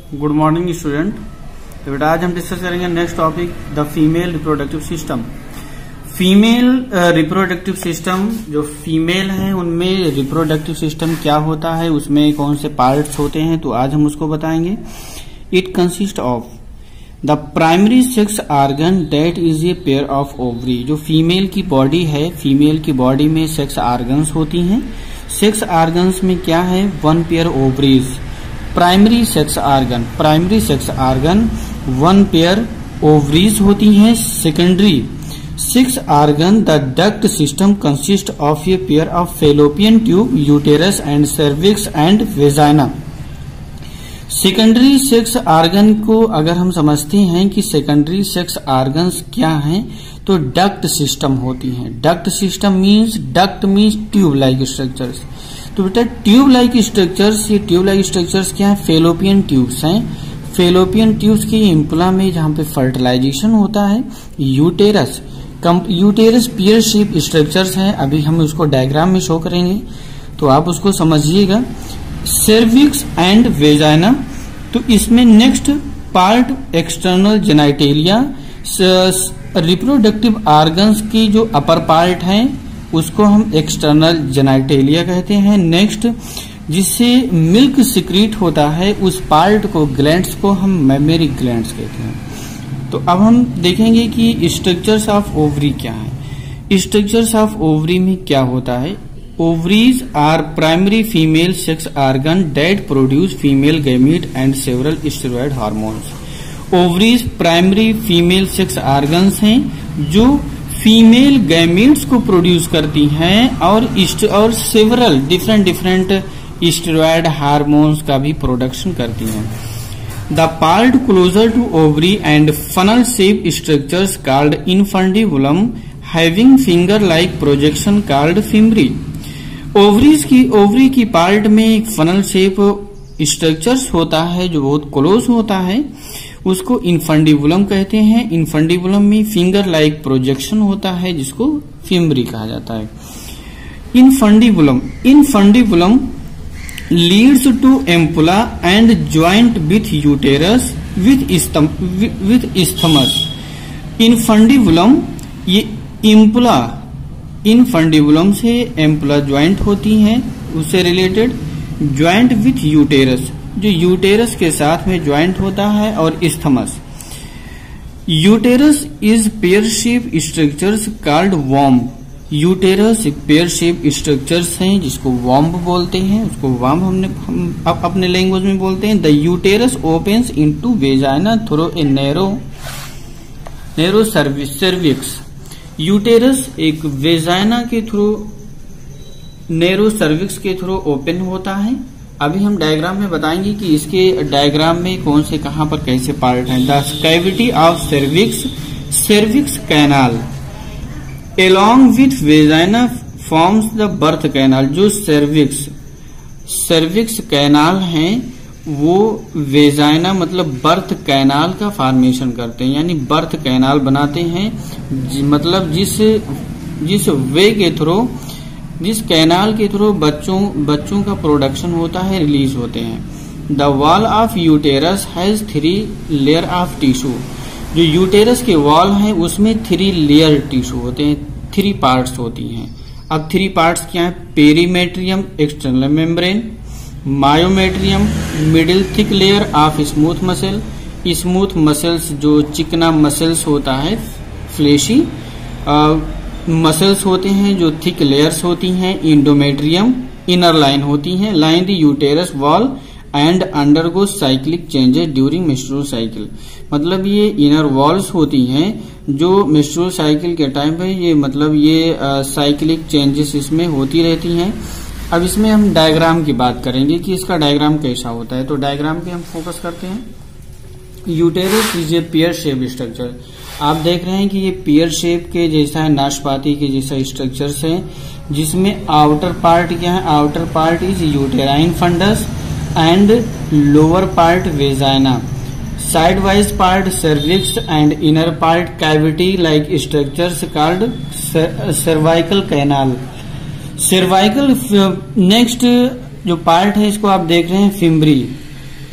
Good morning student. तो बेटा आज हम डिस्कस करेंगे next topic the female reproductive system. Female reproductive system, जो फीमेल है उनमें रिप्रोडक्टिव सिस्टम क्या होता है, उसमें कौन से पार्ट्स होते हैं, तो आज हम उसको बताएंगे। It consist of the primary sex organ that is a pair of ovary. जो फीमेल की बॉडी है, फीमेल की बॉडी में सेक्स आर्गन्स होती हैं। सेक्स आर्गन्स में क्या है, one pair ovaries. Primary sex organ one pair ovaries होती हैं। Secondary sex organ the duct system consist of a pair of fallopian tube, uterus and cervix and vagina. Secondary sex organ को अगर हम समझते हैं कि सेकेंडरी सेक्स आर्गन्स क्या हैं, तो डक्ट सिस्टम होती हैं। Duct system means tube like structures. तो बेटा ट्यूब लाइक स्ट्रक्चर्स, ये ट्यूब लाइक स्ट्रक्चर्स क्या है, फेलोपियन ट्यूब्स हैं। फेलोपियन ट्यूब्स की इम्पुला में जहां पे फर्टिलाइजेशन होता है। यूटेरस पेयर शेप स्ट्रक्चर्स हैं, अभी हम उसको डायग्राम में शो करेंगे तो आप उसको समझिएगा। सर्विक्स एंड वेजाइना, तो इसमें next part external genitalia. Reproductive organs की जो अपर पार्ट है उसको हम एक्सटर्नल जेनाइटेलिया कहते हैं। नेक्स्ट जिससे मिल्क सिक्रीट होता है उस पार्ट को, ग्लैंड्स को हम मैमेरी ग्लैंड्स कहते हैं। तो अब हम देखेंगे कि स्ट्रक्चर्स ऑफ ओवरी क्या है। स्ट्रक्चर्स ऑफ ओवरी में क्या होता है। Ovaries are primary female sex organ that produce female gamete and several steroid hormones. Ovaries primary female sex organs हैं जो फीमेल गैमीट्स को प्रोड्यूस करती हैं और सेवरल डिफरेंट स्टेरॉयड हार्मोन्स का भी प्रोडक्शन करती हैं। The part closer to ovary and funnel shape structures called infundibulum having finger like projection called fimbriae. Ovary की पार्ट में एक फनल शेप स्ट्रक्चर्स होता है जो बहुत क्लोज होता है, उसको इनफंडिबुलम कहते हैं। इनफंडिबुलम में फिंगर लाइक प्रोजेक्शन होता है जिसको फिम्बरी कहा जाता है। Infundibulum leads to ampulla and joint with uterus with isthmus. Infundibulum, ये इम्पुला, इनफंडिबुलम से एम्पुला ज्वाइंट होती हैं, उससे रिलेटेड ज्वाइंट विथ यूटेरस, जो यूटेरस के साथ में ज्वाइंट होता है, और isthmus. Uterus is pear shape structures called womb. Uterus एक पेयर शेप स्ट्रक्चर्स हैं जिसको वॉम्ब बोलते हैं, उसको वॉम्ब हम अपने लैंग्वेज में बोलते हैं। The uterus opens into vagina through a narrow cervix. Uterus एक वेजाइना के थ्रू, नैरो सर्विक्स के थ्रू ओपन होता है। अभी हम डायग्राम में बताएंगे कि इसके डायग्राम में कौन से कहां पर कैसे पार्ट हैं। The cavity of cervix canal along with vagina forms the birth canal। जो सर्विक्स कैनाल हैं वो वेजाइना मतलब बर्थ कैनाल का फॉर्मेशन करते हैं, यानी बर्थ कैनाल बनाते हैं। मतलब जिस वे के थ्रू, जिस कैनाल के थ्रू बच्चों का प्रोडक्शन होता है, रिलीज होते हैं। The wall of uterus has 3 layer of tissue. जो यूटेरस के वॉल है उसमें 3 लेयर टिश्यू होते हैं, 3 पार्ट्स होती हैं। अब 3 पार्ट्स क्या है, perimetrium external membrane, myometrium middle thick layer of smooth muscle. Smooth muscles जो चिकना मसल्स होता है, फ्लेशी मसल्स होते हैं जो थिक लेयर्स होती हैं। इंडोमेट्रियम इनर लाइन होती हैं, line the uterus wall and undergo cyclic changes during menstrual cycle. मतलब ये इनर वॉल्स होती हैं जो मेंस्ट्रुअल साइकिल के टाइम पे ये साइक्लिक चेंजेस इसमें होती रहती हैं। अब इसमें हम डायग्राम की बात करेंगे कि इसका डायग्राम कैसा होता है। तो डायग्राम पे हम फोकस करते हैं। Uterus is a pear shape structure. आप देख रहे हैं कि ये पेयर शेप के जैसा है, नाशपाती के जैसा स्ट्रक्चर्स है, जिसमें आउटर पार्ट क्या है, outer part is uterine fundus and lower part vagina. Side wise part cervix and inner part cavity like structures called cervical canal. Cervical next जो पार्ट है इसको आप देख रहे हैं फिम्बरी।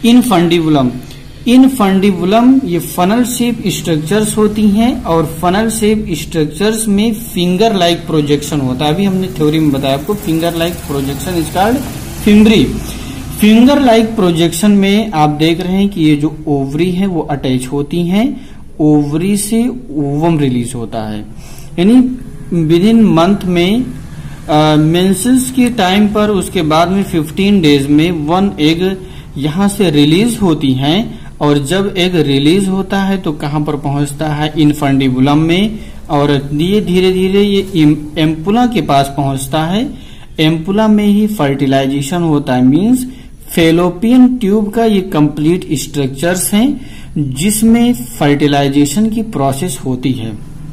इनफंडिबुलम, इनफंडिबुलम ये फनल शेप स्ट्रक्चर्स होती हैं और फनल शेप स्ट्रक्चर्स में फिंगर लाइक प्रोजेक्शन होता है। अभी हमने थ्योरी में बताया आपको, finger like projection is called fimbriae. Finger like projection में आप देख रहे हैं कि ये जो ओवरी है वो अटैच होती हैं, ओवरी से ओवम रिलीज होता है, यानी विद इन मंथ में मेंसेस के टाइम पर उसके बाद में 15 डेज में वन एग यहां से रिलीज होती हैं और जब एग रिलीज होता है तो कहां पर पहुंचता है, इनफंडिबुलम में, और ये धीरे धीरे ये एम्पुला के पास पहुंचता है। एम्पुला में ही फर्टिलाइजेशन होता है, मींस फेलोपियन ट्यूब का ये कंप्लीट स्ट्रक्चर्स हैं जिसमें फर्टिलाइजेशन की प्रोसेस होती है।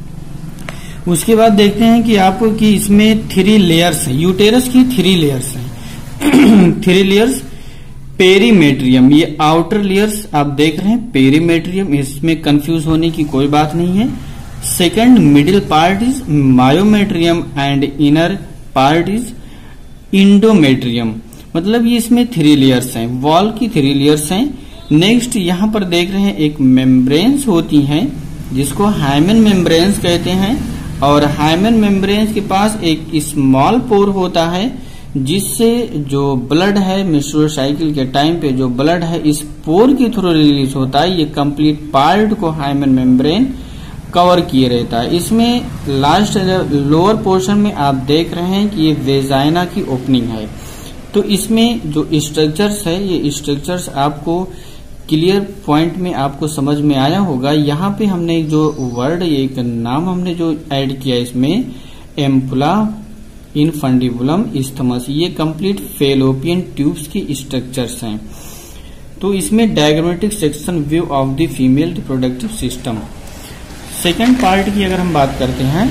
उसके बाद देखते हैं कि आपको कि इसमें 3 लेयर्स हैं, यूटेरस की 3 लेयर्स हैं। 3 लेयर्स, पेरीमेट्रियम, ये आउटर लेयर्स आप देख रहे हैं, पेरीमेट्रियम, इसमें कंफ्यूज होने की कोई बात नहीं है। Second middle part is myometrium and inner part is endometrium. मतलब ये इसमें 3 लेयर्स हैं, वॉल की 3 लेयर्स हैं। नेक्स्ट यहां पर देख रहे हैं एक मेम्ब्रेन्स होती हैं जिसको हाइमेन मेम्ब्रेन्स कहते हैं, और हाइमेन मेम्ब्रेन्स के पास एक स्मॉल पोर होता है जिससे जो ब्लड है मेंस्ट्रुअल साइकिल के टाइम पे जो ब्लड है इस पोर के थ्रू रिलीज होता है। ये कंप्लीट पार्ट को हाइमेन मेम्ब्रेन कवर किए रहता है। इसमें लास्ट लोअर पोर्शन में आप देख रहे हैं कि ये वेजाइना की ओपनिंग है। तो इसमें जो स्ट्रक्चर्स है, ये स्ट्रक्चर्स आपको क्लियर पॉइंट में आपको समझ में आया होगा। यहाँ पे हमने जो वर्ड, एक नाम हमने जो ऐड किया इसमें, एम्पुला, इनफंडिबुलम, इस्थमस, ये कंप्लीट फेलोपियन ट्यूब्स की स्ट्रक्चर्स हैं। तो इसमें diagrammatic section view of the female reproductive system. Second part की अगर हम बात करते हैं,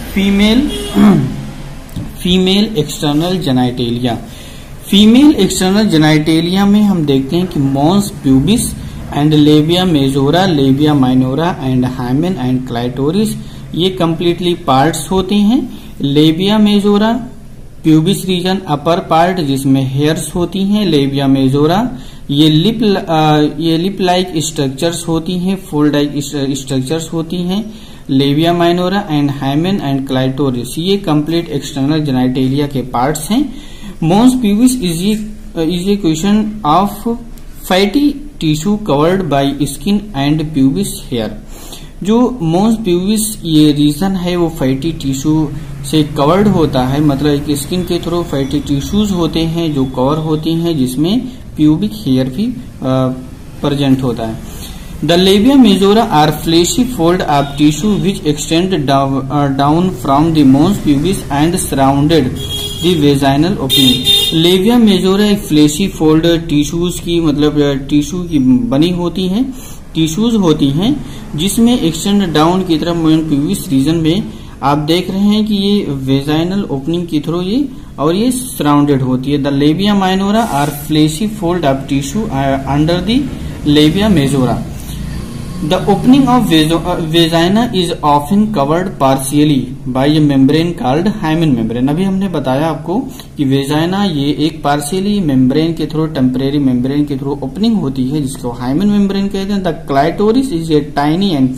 female external genitalia. Female external genitalia में हम देखते हैं कि mons pubis and labia majora, labia minora and hymen and clitoris, ये कंप्लीटली पार्ट्स होते हैं। Labia majora, pubis region upper part जिसमें हेयर्स होती हैं, लेबिया मेजोरा, ये लिप लाइक स्ट्रक्चर्स होती हैं, फोल्ड लाइक स्ट्रक्चर्स होती हैं। Labia minora and hymen and clitoris, ये कंप्लीट एक्सटर्नल जेनाइटेलिया के पार्ट्स हैं। Mons pubis is a question of fatty tissue covered by skin and pubis hair। जो mons pubis ये region है वो फैटी टिश्यू से कवर्ड होता है, मतलब एक स्किन के थ्रू फैटी टिश्यूज होते हैं जो कवर होती हैं जिसमें प्यूबिक हेयर भी प्रेजेंट होता है। The labia majora are fleshy fold of tissue which extend down from the mons pubis and surrounded the vaginal opening। Labia majora एक फ्लेशी फोल्ड टिश्यूज की, मतलब टिश्यू की बनी होती है, टिश्यूज होती हैं जिसमें एक्सटेंड डाउन की तरफ मोन प्यूबिस रीजन में आप देख रहे हैं कि ये वेजाइनल ओपनिंग के थ्रू ये और ये सराउंडेड होती है। The labia minora are fleshy fold of tissue under the labia majora. The opening of vagina is often covered partially by a membrane called hymen membrane। अभी हमने बताया आपको कि वेजाइना ये एक पार्शियली मेम्ब्रेन के थ्रू, टेम्परेरी मेम्ब्रेन के through opening होती है जिसको हाइमेन मेम्ब्रेन कहते हैं। The clitoris is a tiny and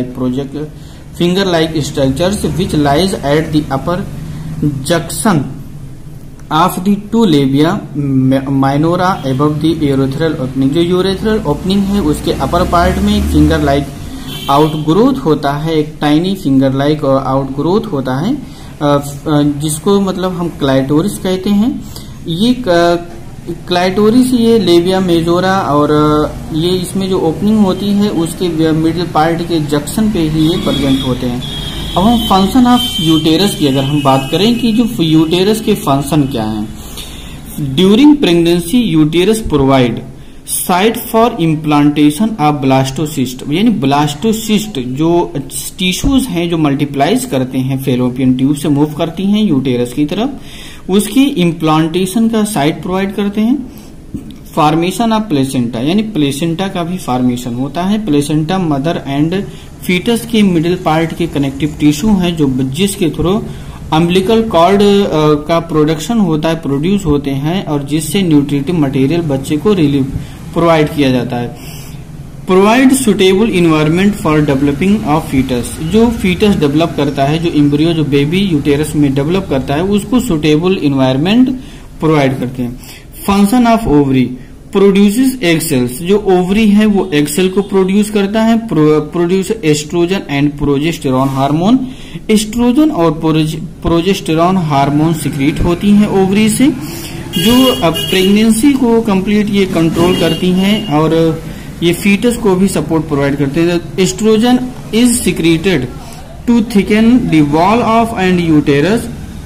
finger like structures which lies at the upper junction of the 2 labia minora above the urethral opening. जो urethral opening है उसके upper part में एक फिंगर लाइक आउटग्रोथ होता है, एक टाइनी फिंगर लाइक आउटग्रोथ होता है जिसको मतलब हम क्लाइटोरिस कहते हैं। ये क्लाइटोरिस ये लेबिया मेजोरा और ये इसमें जो ओपनिंग होती है उसके मिडिल पार्ट के जंक्शन पे ही ये प्रेजेंट होते हैं। अब हम फंक्शन ऑफ यूटेरस की अगर हम बात करें कि जो यूटेरस के फंक्शन क्या हैं। During pregnancy uterus provide site for implantation of blastocyst, यानी ब्लास्टोसिस्ट जो टिश्यूज हैं जो मल्टीप्लाइज करते हैं फेलोपियन ट्यूब से मूव करती हैं यूटेरस की तरफ, उसकी इम्प्लांटेशन का साइट प्रोवाइड करते हैं। फॉर्मेशन ऑफ प्लेसेंटा, यानी प्लेसेंटा का भी फॉर्मेशन होता है। प्लेसेंटा मदर एंड फीटस के मिडिल पार्ट के कनेक्टिव टिश्यू हैं जो जिसके थ्रू अम्बिलिकल कॉर्ड का प्रोडक्शन होता है, प्रोड्यूस होते हैं और जिससे न्यूट्रिटिव मटेरियल बच्चे को प्रोवाइड किया जाता है। Provide suitable environment for developing of foetus, जो फीटस डेवलप करता है, जो एम्ब्रियो जो बेबी यूटेरस में डेवलप करता है, उसको सुटेबल इन्वायरमेंट प्रोवाइड करते हैं। Function of ovary, produces egg cells, जो ओवरी है वो एग सेल को प्रोड्यूस करता है, produce oestrogen and progesterone hormone. Oestrogen और प्रोजेस्टेरॉन हार्मोन सिक्रीट होती हैं ओवरी से, जो प्रेगनेंसी को कंप्लीट ये कंट्रोल करती हैं और ये फीटस को भी सपोर्ट प्रोवाइड करते हैं। Oestrogen is secreted to thicken the wall of and uterus,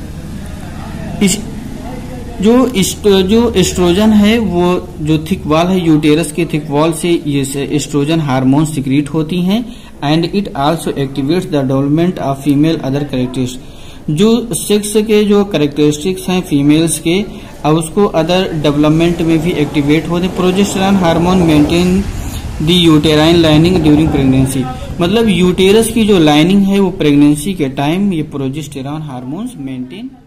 जो एस्ट्रोजन है वो जो थिक वॉल है यूटेरस के थिक वॉल से ये एस्ट्रोजन हार्मोन सिक्रीट होती हैं। And it also activates the development of female other characteristics, जो सेक्स के जो कैरेक्टरिस्टिक्स हैं फीमेल्स के, अब उसको अदर डेवलपमेंट में भी एक्टिवेट होते। Progesterone hormone maintain the uterine lining during pregnancy, मतलब यूटेरस की जो लाइनिंग है वो प्रेगनेंसी के टाइम ये प्रोजेस्टेरॉन हार्मोन्स मेंटेन